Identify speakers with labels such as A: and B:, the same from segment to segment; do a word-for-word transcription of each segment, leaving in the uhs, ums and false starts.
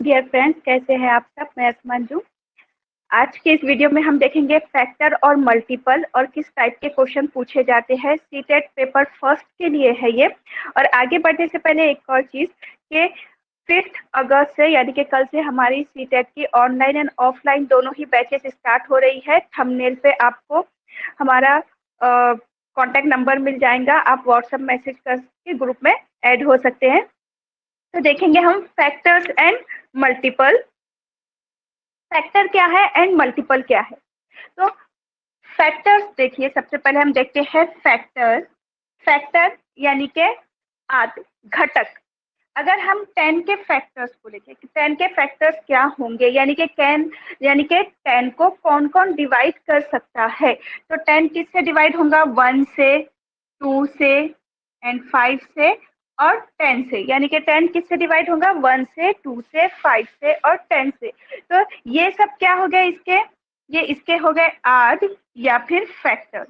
A: Dear friends, कैसे हैं आप सब। मैं मंजू। आज के इस वीडियो में हम देखेंगे फैक्टर और मल्टीपल और किस टाइप के क्वेश्चन पूछे जाते हैं। सीटेट पेपर फर्स्ट के लिए है ये। और आगे बढ़ने से पहले एक और चीज कि फिफ्थ अगस्त से यानी कि कल से हमारी सीटेट की ऑनलाइन एंड ऑफलाइन दोनों ही बैचेस स्टार्ट हो रही है। थंबनेल पे आपको हमारा कॉन्टैक्ट नंबर मिल जाएगा, आप व्हाट्सएप मैसेज करके ग्रुप में ऐड हो सकते हैं। तो देखेंगे हम फैक्टर्स एंड मल्टीपल। फैक्टर क्या है एंड मल्टीपल क्या है। तो फैक्टर्स देखिए, सबसे पहले हम देखते हैं फैक्टर। फैक्टर यानी के आदि घटक। अगर हम टेन के फैक्टर्स को देखें कि टेन के फैक्टर्स क्या होंगे, यानी कि कैन यानी कि टेन को कौन कौन डिवाइड कर सकता है। तो टेन किससे डिवाइड होगा, वन से, टू से एंड फाइव से और टेन से। यानी कि टेन किससे डिवाइड होगा, वन से, टू से, फाइव से और टेन से। तो ये सब क्या हो गए इसके, ये इसके हो गए आद या फिर फैक्टर।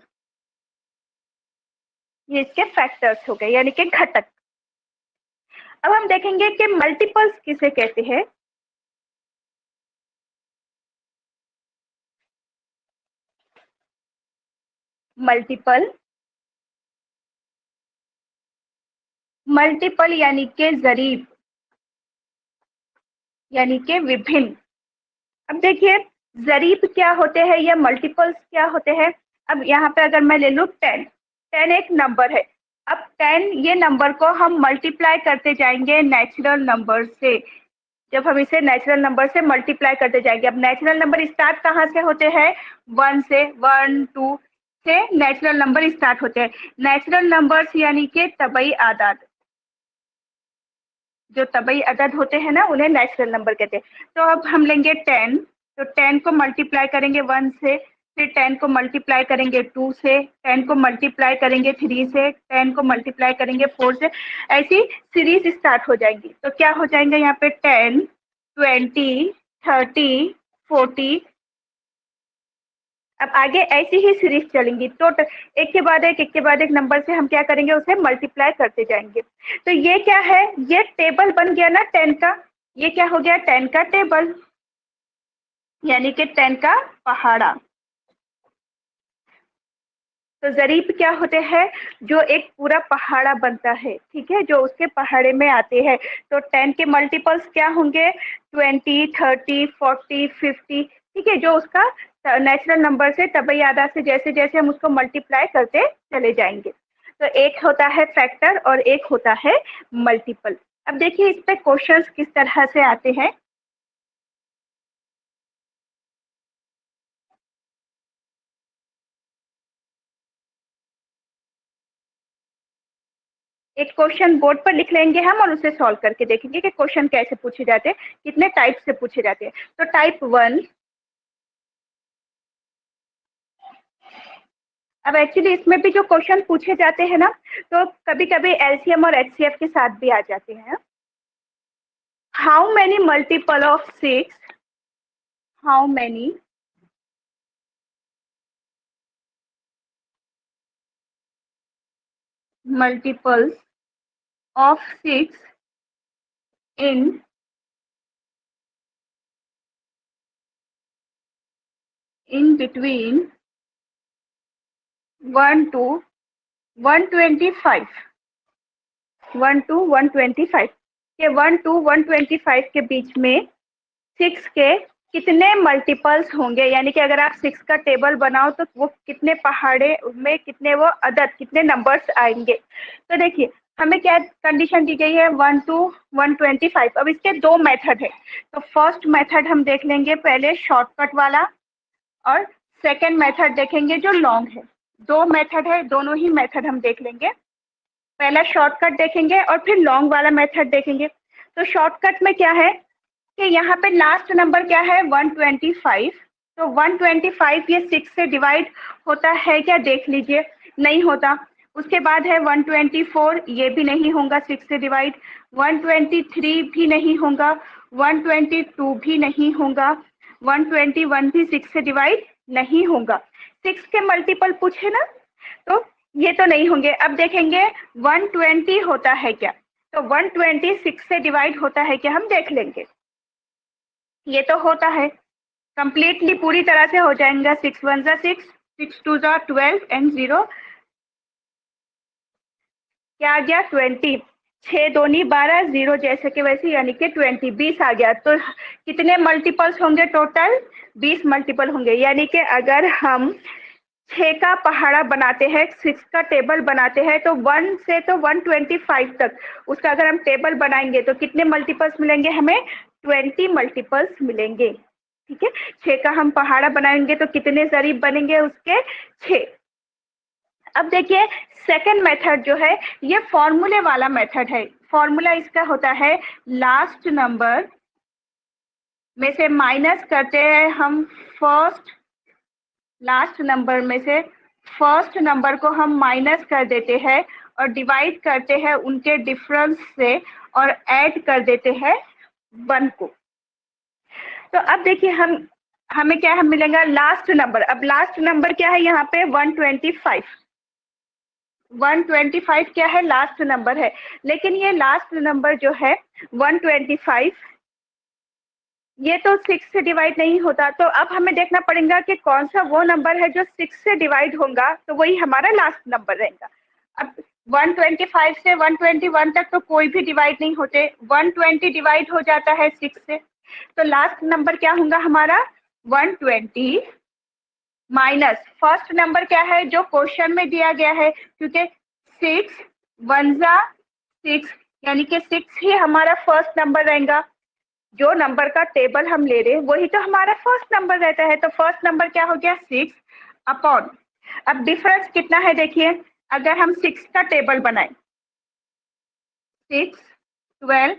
A: ये इसके फैक्टर्स हो गए यानी कि घटक। अब हम देखेंगे कि मल्टीपल्स किसे कहते हैं। मल्टीपल मल्टीपल यानी के जरीब, यानी के विभिन्न। अब देखिए, जरीब क्या होते हैं या मल्टीपल्स क्या होते हैं। अब यहाँ पे अगर मैं ले लूँ टेन, टेन एक नंबर है। अब टेन ये नंबर को हम मल्टीप्लाई करते जाएंगे नेचुरल नंबर से। जब हम इसे नेचुरल नंबर से मल्टीप्लाई करते जाएंगे, अब नेचुरल नंबर स्टार्ट कहाँ से होते हैं, वन से। वन टू से नेचुरल नंबर स्टार्ट होते हैं। नेचुरल नंबर्स यानी कि तबई आदाद, जो तबई अदद होते हैं ना, उन्हें नेचुरल नंबर कहते हैं। तो अब हम लेंगे टेन, तो टेन को मल्टीप्लाई करेंगे वन से, फिर टेन को मल्टीप्लाई करेंगे टू से, टेन को मल्टीप्लाई करेंगे थ्री से, टेन को मल्टीप्लाई करेंगे फोर से। ऐसी सीरीज स्टार्ट हो जाएंगी। तो क्या हो जाएंगे यहाँ पे, टेन, ट्वेंटी, थर्टी, फोर्टी। अब आगे ऐसी ही सीरीज चलेंगी। तो एक के बाद एक एक के बाद एक नंबर से हम क्या करेंगे, उसे मल्टीप्लाई करते जाएंगे। तो ये क्या है, ये टेबल बन गया ना टेन का। ये क्या हो गया, टेन का टेबल, यानी कि टेन का पहाड़ा। तो जरीब क्या होते हैं, जो एक पूरा पहाड़ा बनता है, ठीक है, जो उसके पहाड़े में आते हैं। तो टेन के मल्टीपल्स क्या होंगे, ट्वेंटी, थर्टी, फोर्टी, फिफ्टी, ठीक है, जो उसका नेचुरल नंबर से तबई आदा से जैसे जैसे हम उसको मल्टीप्लाई करते चले जाएंगे। तो एक होता है फैक्टर और एक होता है मल्टीपल। अब देखिए इस पे क्वेश्चंस किस तरह से आते हैं। एक क्वेश्चन बोर्ड पर लिख लेंगे हम और उसे सॉल्व करके देखेंगे कि क्वेश्चन कैसे पूछे जाते हैं, कितने टाइप से पूछे जाते हैं। तो टाइप वन। अब एक्चुअली इसमें भी जो क्वेश्चन पूछे जाते हैं ना, तो कभी कभी एलसीएम और एचसीएफ के साथ भी आ जाते हैं। How many multiple of six, how many multiples of six in in between one to one twenty five, one to one twenty five के one to one twenty five के बीच में सिक्स के कितने मल्टीपल्स होंगे। यानी कि अगर आप सिक्स का टेबल बनाओ तो वो कितने पहाड़े में कितने वो अदद कितने नंबर्स आएंगे। तो देखिए हमें क्या कंडीशन दी गई है, one to one twenty five. अब इसके दो मेथड है। तो फर्स्ट मेथड हम देख लेंगे पहले शॉर्टकट वाला, और सेकेंड मेथड देखेंगे जो लॉन्ग है। दो मेथड है, दोनों ही मेथड हम देख लेंगे। पहला शॉर्टकट देखेंगे और फिर लॉन्ग वाला मेथड देखेंगे। तो शॉर्टकट में क्या है कि यहाँ पे लास्ट नंबर क्या है, वन ट्वेंटी फाइव। तो वन ट्वेंटी फाइव ये सिक्स से डिवाइड होता है क्या, देख लीजिए, नहीं होता। उसके बाद है वन ट्वेंटी फोर, ये भी नहीं होगा सिक्स से डिवाइड। वन ट्वेंटी थ्री भी नहीं होगा, वन ट्वेंटी टू भी नहीं होगा, वन ट्वेंटी वन भी सिक्स से डिवाइड नहीं होगा। सिक्स के मल्टीपल पूछे ना, तो ये तो नहीं होंगे। अब देखेंगे वन ट्वेंटी होता है क्या, तो वन ट्वेंटी सिक्स से डिवाइड होता है क्या, हम देख लेंगे। ये तो होता है, कंप्लीटली पूरी तरह से हो जाएगा। सिक्स वन जा सिक्स, सिक्स टू जा ट्वेल्व एंड जीरो क्या आ गया ट्वेंटी। छः दोनी बारह, जीरो जैसे कि वैसे, यानी कि ट्वेंटी, बीस आ गया। तो कितने मल्टीपल्स होंगे टोटल? बीस मल्टीपल होंगे। यानी कि अगर हम छः का पहाड़ा बनाते हैं, सिक्स का टेबल बनाते हैं, तो वन से तो वन ट्वेंटी फाइव तक उसका अगर हम टेबल बनाएंगे तो कितने मल्टीपल्स मिलेंगे हमें? ट्वेंटी मल्टीपल्स मिलेंगे। ठीक है, छः का हम पहाड़ा बनाएंगे तो कितने जरीब बनेंगे उसके? छः। अब देखिए सेकंड मेथड जो है ये फॉर्मूले वाला मेथड है। फॉर्मूला इसका होता है लास्ट नंबर में से माइनस करते हैं हम फर्स्ट, लास्ट नंबर में से फर्स्ट नंबर को हम माइनस कर देते हैं और डिवाइड करते हैं उनके डिफरेंस से और ऐड कर देते हैं वन को। तो अब देखिए हम हमें क्या हम मिलेगा? Last number. अब लास्ट नंबर क्या है यहाँ पे? One twenty five. One twenty five क्या है? लास्ट नंबर है। लेकिन ये लास्ट नंबर जो है वन ट्वेंटी फाइव, ये तो सिक्स से डिवाइड नहीं होता। तो अब हमें देखना पड़ेगा कि कौन सा वो नंबर है जो सिक्स से डिवाइड होगा, तो वही हमारा लास्ट नंबर रहेगा। अब वन ट्वेंटी फाइव से वन ट्वेंटी वन तक तो कोई भी डिवाइड नहीं होते, वन ट्वेंटी डिवाइड हो जाता है सिक्स से। तो लास्ट नंबर क्या होगा हमारा? One twenty minus first number क्या है जो क्वेश्चन में दिया गया है, क्योंकि सिक्स वन जा सिक्स, यानी कि सिक्स ही हमारा फर्स्ट नंबर रहेगा। जो नंबर का टेबल हम ले रहे हैं वही तो हमारा फर्स्ट नंबर रहता है। तो फर्स्ट नंबर क्या हो गया? सिक्स अपॉन, अब डिफरेंस कितना है देखिए, अगर हम सिक्स का टेबल बनाए, सिक्स ट्वेल्व,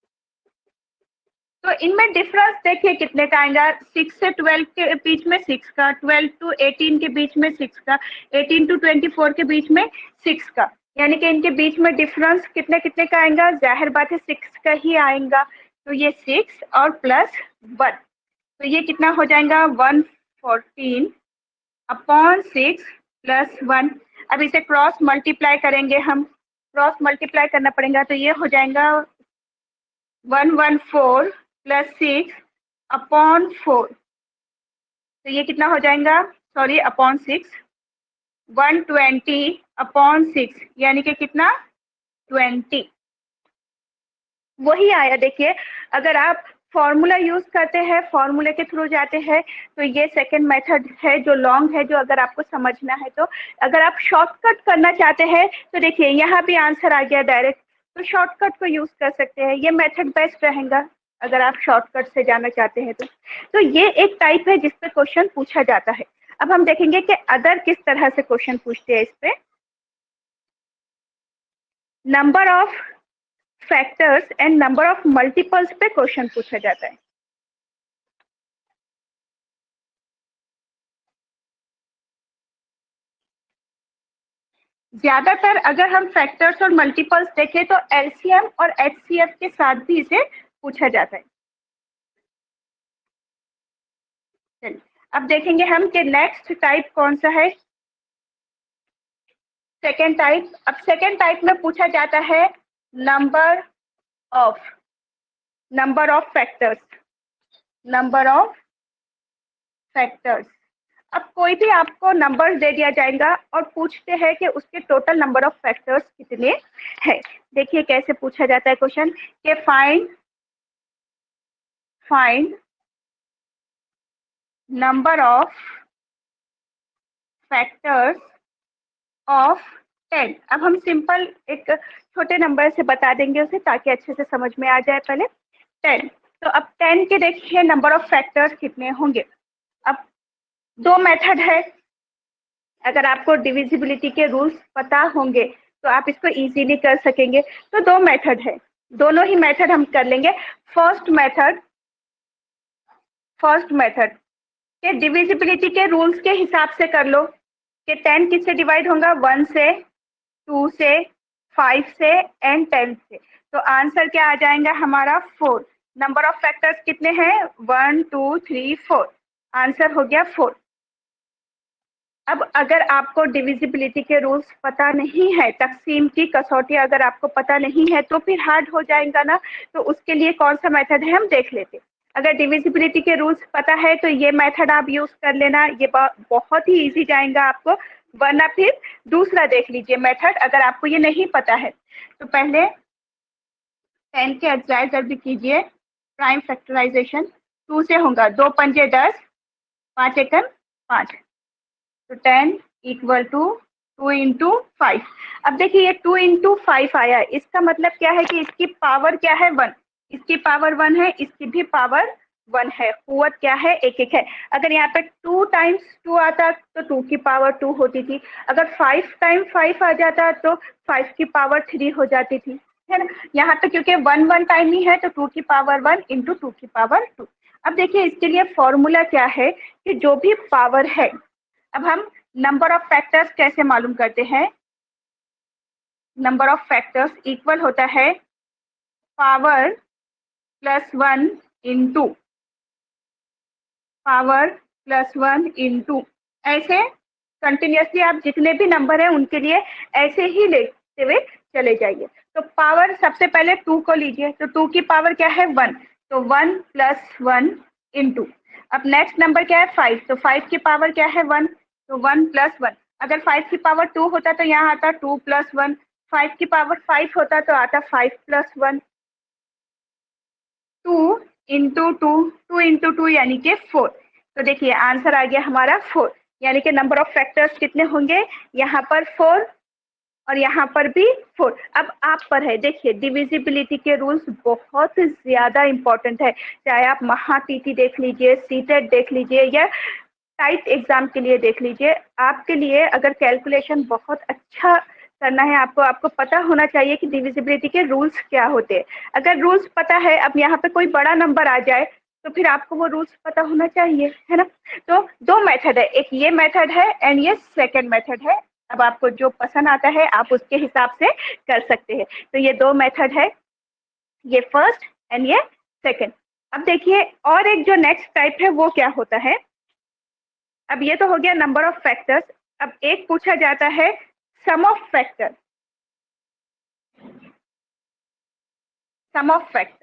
A: तो इनमें डिफरेंस देखिए कितने का आएगा? सिक्स से ट्वेल्व के बीच में सिक्स का, ट्वेल्व टू एटीन के बीच में सिक्स का, एटीन टू ट्वेंटी फोर के बीच में सिक्स का, यानी कि इनके बीच में डिफरेंस कितने कितने का आएगा? जाहिर बात है सिक्स का ही आएगा। तो ये सिक्स और प्लस वन, तो ये कितना हो जाएगा? One fourteen upon six plus one. अब इसे क्रॉस मल्टीप्लाई करेंगे, हम क्रॉस मल्टीप्लाई करना पड़ेगा, तो ये हो जाएगा one one four plus six upon four, तो ये कितना हो जाएगा? Sorry upon six, one twenty upon six, यानी कि कितना? ट्वेंटी। वही आया। देखिए अगर आप फॉर्मूला यूज करते हैं, फॉर्मूले के थ्रू जाते हैं, तो ये सेकंड मेथड है जो लॉन्ग है, जो अगर आपको समझना है। तो अगर आप शॉर्टकट करना चाहते हैं तो देखिए यहाँ भी आंसर आ गया डायरेक्ट, तो शॉर्टकट को यूज कर सकते हैं। ये मेथड बेस्ट रहेगा अगर आप शॉर्टकट से जाना चाहते हैं तो। तो ये एक टाइप है जिसपे क्वेश्चन पूछा जाता है। अब हम देखेंगे कि अदर किस तरह से क्वेश्चन पूछते हैं इस पे। Number of factors and number of multiples पे क्वेश्चन पूछा जाता है। ज्यादातर अगर हम फैक्टर्स और मल्टीपल्स देखें तो एलसीएम और एचसीएफ के साथ भी इसे पूछा जाता है। चलिए अब देखेंगे हम कि नेक्स्ट टाइप कौन सा है। Second type. अब सेकेंड टाइप में पूछा जाता है number of number of factors number of factors. अब कोई भी आपको नंबर दे दिया जाएगा और पूछते हैं कि उसके टोटल नंबर ऑफ फैक्टर्स कितने हैं। देखिए कैसे पूछा जाता है क्वेश्चन कि find find number of factors of ten. अब हम सिंपल एक छोटे नंबर से बता देंगे उसे ताकि अच्छे से समझ में आ जाए। पहले टेन, तो अब टेन के देखिए नंबर ऑफ फैक्टर्स कितने होंगे। अब दो मेथड है, अगर आपको डिविजिबिलिटी के रूल्स पता होंगे तो आप इसको इजीली कर सकेंगे। तो दो मेथड है, दोनों ही मेथड हम कर लेंगे। फर्स्ट मेथड फर्स्ट मेथड के डिविजिबिलिटी के रूल्स के हिसाब से कर लो कि टेन किससे डिवाइड होगा? वन से, टू से, फाइव से एंड टेन से। तो आंसर क्या आ जाएगा हमारा? फोर। नंबर ऑफ फैक्टर्स कितने हैं? One two three four, answer हो गया फोर। अब अगर आपको डिविजिबिलिटी के रूल्स पता नहीं है, तकसीम की कसौटी अगर आपको पता नहीं है तो फिर हार्ड हो जाएगा ना। तो उसके लिए कौन सा मेथड है हम देख लेते। अगर डिविजिबिलिटी के रूल्स पता है तो ये मेथड आप यूज कर लेना, ये बहुत ही इजी जाएगा आपको। वरना फिर दूसरा देख लीजिए मेथड, अगर आपको ये नहीं पता है तो पहले टेन के अज्जाए जल्द कीजिए। प्राइम फैक्टराइजेशन टू से होगा, दो पंजे दस, पाँच एकम पाँच, तो ten equal to two into five. अब देखिए ये टू इंटू फाइव आया, इसका मतलब क्या है कि इसकी पावर क्या है, वन। इसकी पावर वन है, इसकी भी पावर वन है, कुवत क्या है, एक एक है। अगर यहाँ पे टू टाइम्स टू आता तो टू की पावर टू होती थी, अगर फाइव टाइम फाइव आ जाता तो फाइव की पावर थ्री हो जाती थी, है ना। यहाँ पे क्योंकि वन वन टाइम ही है तो टू की पावर वन इंटू टू की पावर टू। अब देखिए इसके लिए फॉर्मूला क्या है कि जो भी पावर है, अब हम नंबर ऑफ फैक्टर्स कैसे मालूम करते हैं। नंबर ऑफ फैक्टर्स इक्वल होता है power plus one into power plus one into, ऐसे कंटिन्यूसली आप जितने भी नंबर हैं उनके लिए ऐसे ही लेते हुए चले जाइए। तो पावर सबसे पहले टू को लीजिए, तो टू की पावर क्या है, वन, तो वन प्लस वन इंटू। अब नेक्स्ट नंबर क्या है, फाइव, तो फाइव की पावर क्या है, वन, तो वन प्लस वन। अगर फाइव की पावर टू होता तो यहाँ आता टू प्लस वन, फाइव की पावर फाइव होता तो आता five plus one, two into two, two into two यानी कि फोर। तो देखिए आंसर आ गया हमारा फोर, यानी कि नंबर ऑफ फैक्टर्स कितने होंगे, यहाँ पर फोर और यहाँ पर भी फोर। अब आप पर है, देखिए डिविजिबिलिटी के रूल्स बहुत ज्यादा इंपॉर्टेंट है, चाहे आप महाटीटी देख लीजिए, सीटेट देख लीजिए या टाइप एग्जाम के लिए देख लीजिए। आपके लिए अगर कैलकुलेशन बहुत अच्छा करना है आपको, आपको पता होना चाहिए कि डिविजिबिलिटी के रूल्स क्या होते हैं। अगर रूल्स पता है, अब यहाँ पे कोई बड़ा नंबर आ जाए तो फिर आपको वो रूल्स पता होना चाहिए, है ना। तो दो मेथड है, एक ये मेथड है एंड ये सेकेंड मेथड है। अब आपको जो पसंद आता है आप उसके हिसाब से कर सकते हैं। तो ये दो मेथड है, ये फर्स्ट एंड ये सेकेंड। अब देखिए और एक जो नेक्स्ट टाइप है वो क्या होता है। अब ये तो हो गया नंबर ऑफ फैक्टर्स, अब एक पूछा जाता है sum of factor. Sum of factor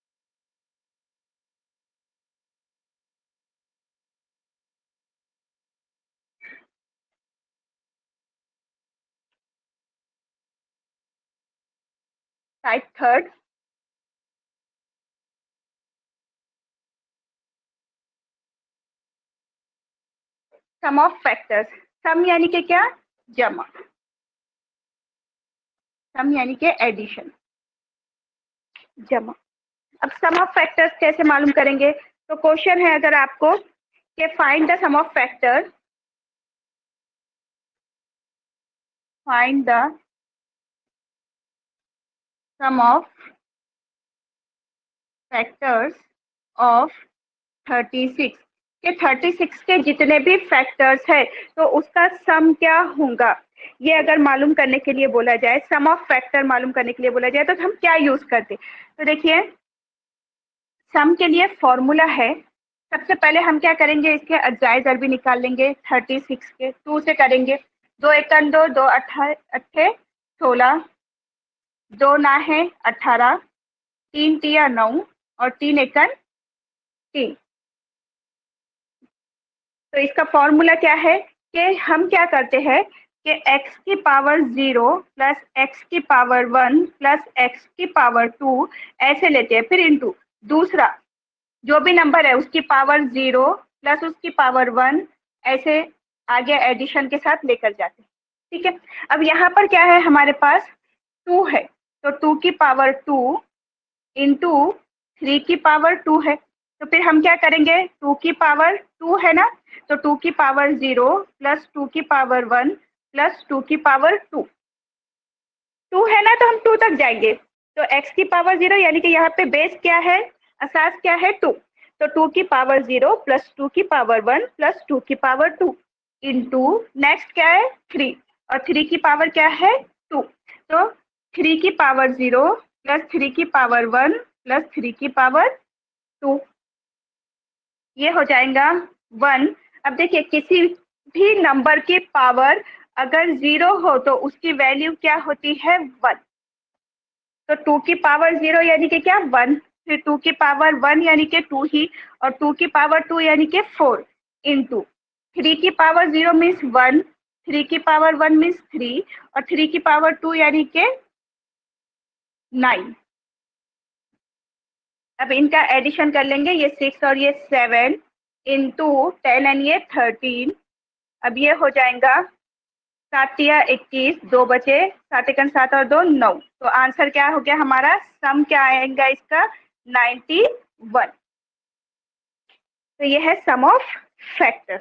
A: type third, sum of factors. Sum यानी कि क्या, जमा, सम यानी कि एडिशन, जमा। अब सम ऑफ फैक्टर्स कैसे मालूम करेंगे, तो क्वेश्चन है अगर आपको कि find the sum of factor, find the sum of factors of thirty six, के थर्टी सिक्स के जितने भी फैक्टर्स है तो उसका सम क्या होगा। ये अगर मालूम करने के लिए बोला जाए, सम ऑफ फैक्टर मालूम करने के लिए बोला जाए तो हम क्या यूज करते। तो देखिए सम के लिए फॉर्मूला है, सबसे पहले हम क्या करेंगे, इसके अज्जाए जल्दी निकाल लेंगे। थर्टी सिक्स के टू से करेंगे, दो एकन दो, दो अट्ठा अट्ठे सोलह, दो ना है अठारह, तीन तिया नौ और तीन एकन तीन। तो इसका फॉर्मूला क्या है कि हम क्या करते हैं कि x की पावर जीरो प्लस एक्स की पावर वन प्लस एक्स की पावर टू ऐसे लेते हैं, फिर इंटू दूसरा जो भी नंबर है उसकी पावर जीरो प्लस उसकी पावर वन, ऐसे आगे एडिशन के साथ लेकर जाते हैं, ठीक है। अब यहाँ पर क्या है, हमारे पास टू है, तो टू की पावर टू इंटू थ्री की पावर टू है, तो फिर हम क्या करेंगे, टू की पावर टू है ना, तो टू की पावर जीरो प्लस टू की पावर वन प्लस टू की पावर टू, टू है ना तो हम टू तक जाएंगे। तो x की पावर जीरो यानी कि यहाँ पे बेस क्या है, असास क्या है, टू, तो टू की पावर जीरो प्लस टू की पावर वन प्लस टू की पावर टू इंटू नेक्स्ट क्या है थ्री, और थ्री की पावर क्या है टू, तो थ्री की पावर जीरो प्लस थ्री की पावर वन प्लस थ्री की पावर टू, ये हो जाएगा वन। अब देखिए किसी भी नंबर की पावर अगर जीरो हो तो उसकी वैल्यू क्या होती है, वन। तो टू की पावर जीरो यानी कि क्या, वन, फिर टू की पावर वन यानी कि टू ही, और टू की पावर टू यानी कि फोर, इंटू थ्री की power zero means one, three की पावर वन मीन्स थ्री, और थ्री की पावर टू यानी कि नाइन। अब इनका एडिशन कर लेंगे, ये सिक्स और ये सेवन, इंटू टेन एंड ये थर्टीन। अब ये हो जाएगा सात या इक्कीस, दो बचे, सात एकन सात और दो नौ। तो आंसर क्या हो गया हमारा, सम क्या आएगा इसका, नाइन्टी वन। तो ये है सम ऑफ फैक्टर्स।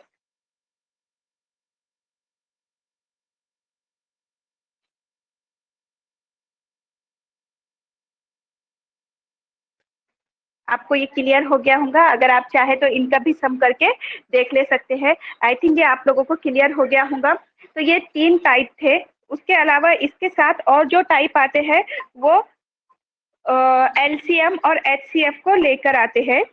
A: आपको ये क्लियर हो गया होगा, अगर आप चाहे तो इनका भी सम करके देख ले सकते हैं। आई थिंक ये आप लोगों को क्लियर हो गया होगा। तो ये तीन टाइप थे, उसके अलावा इसके साथ और जो टाइप आते हैं वो एलसीएम और एचसीएफ को लेकर आते हैं।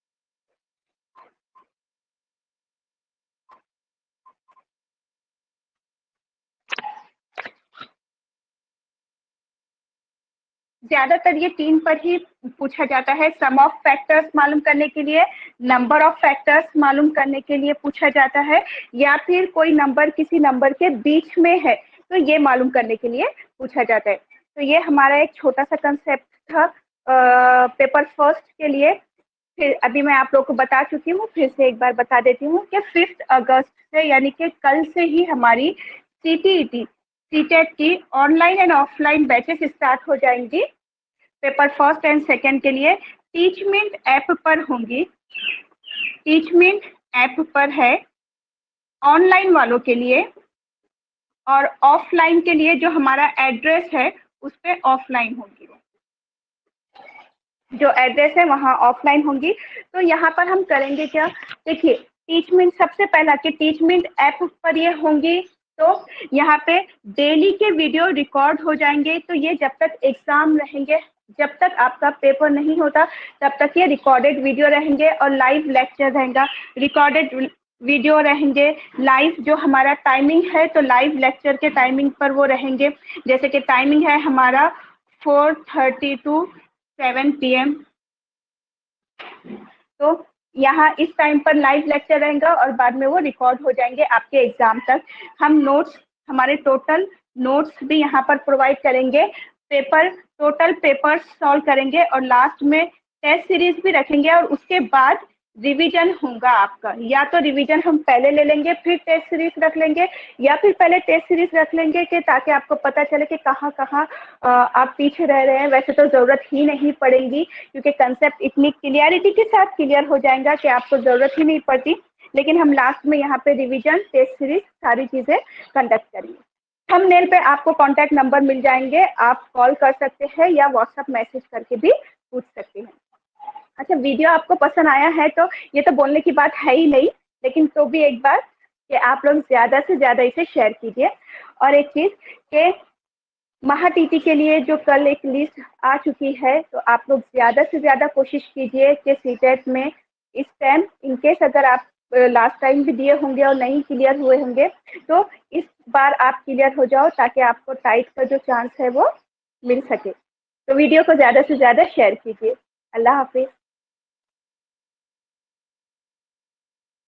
A: ज्यादातर ये तीन पर ही पूछा जाता है। सम ऑफ फैक्टर्स मालूम करने के लिए, नंबर ऑफ फैक्टर्स मालूम करने के लिए पूछा जाता है, या फिर कोई नंबर किसी नंबर के बीच में है तो ये मालूम करने के लिए पूछा जाता है। तो ये हमारा एक छोटा सा कंसेप्ट था पेपर फर्स्ट के लिए। फिर अभी मैं आप लोग को बता चुकी हूँ, फिर से एक बार बता देती हूँ कि फिफ्थ अगस्त से यानी कि कल से ही हमारी सीटीईटी सीटेट की online and offline batches start हो जाएंगी। पेपर फर्स्ट एंड सेकंड के लिए टीचमिंट ऐप पर होंगी। टीचमिंट ऐप पर है ऑनलाइन वालों के लिए, और ऑफलाइन के लिए जो हमारा एड्रेस है उस पर ऑफलाइन होंगी, जो एड्रेस है वहाँ ऑफलाइन होंगी। तो यहाँ पर हम करेंगे क्या, देखिए टीचमिंट सबसे पहला कि टीचमिंट ऐप पर ये होंगी, तो यहाँ पे डेली के वीडियो रिकॉर्ड हो जाएंगे। तो ये जब तक एग्जाम रहेंगे, जब तक आपका पेपर नहीं होता तब तक ये रिकॉर्डेड वीडियो रहेंगे, और लाइव लेक्चर रहेगा, रिकॉर्डेड वीडियो रहेंगे। लाइव जो हमारा टाइमिंग है, तो लाइव लेक्चर के टाइमिंग पर वो रहेंगे। जैसे कि टाइमिंग है हमारा four thirty to seven P M. तो यहाँ इस टाइम पर लाइव लेक्चर रहेगा और बाद में वो रिकॉर्ड हो जाएंगे आपके एग्जाम तक। हम नोट्स, हमारे टोटल नोट्स भी यहाँ पर प्रोवाइड करेंगे, पेपर टोटल पेपर सॉल्व करेंगे, और लास्ट में टेस्ट सीरीज भी रखेंगे। और उसके बाद रिवीजन होगा आपका, या तो रिवीजन हम पहले ले लेंगे फिर टेस्ट सीरीज रख लेंगे, या फिर पहले टेस्ट सीरीज रख लेंगे कि ताकि आपको पता चले कि कहाँ कहाँ आप पीछे रह रहे हैं। वैसे तो ज़रूरत ही नहीं पड़ेगी, क्योंकि कंसेप्ट इतनी क्लियरिटी के साथ क्लियर हो जाएगा कि आपको ज़रूरत ही नहीं पड़ती। लेकिन हम लास्ट में यहाँ पे रिवीजन, टेस्ट सीरीज, सारी चीज़ें कंडक्ट करेंगे। थंबनेल पे आपको कॉन्टैक्ट नंबर मिल जाएंगे, आप कॉल कर सकते हैं या व्हाट्सएप मैसेज करके भी पूछ सकते हैं। अच्छा, वीडियो आपको पसंद आया है तो ये तो बोलने की बात है ही नहीं, लेकिन तो भी एक बार कि आप लोग ज़्यादा से ज़्यादा इसे शेयर कीजिए। और एक चीज़ कि महा टीटी के लिए जो कल एक लिस्ट आ चुकी है, तो आप लोग ज़्यादा से ज़्यादा कोशिश कीजिए कि सीटेट में इस टाइम, इनकेस अगर आप लास्ट टाइम भी दिए होंगे और नहीं क्लियर हुए होंगे, तो इस बार आप क्लियर हो जाओ, ताकि आपको टाइट का जो चांस है वो मिल सके। तो वीडियो को ज़्यादा से ज़्यादा शेयर कीजिए। अल्लाह हाफिज़।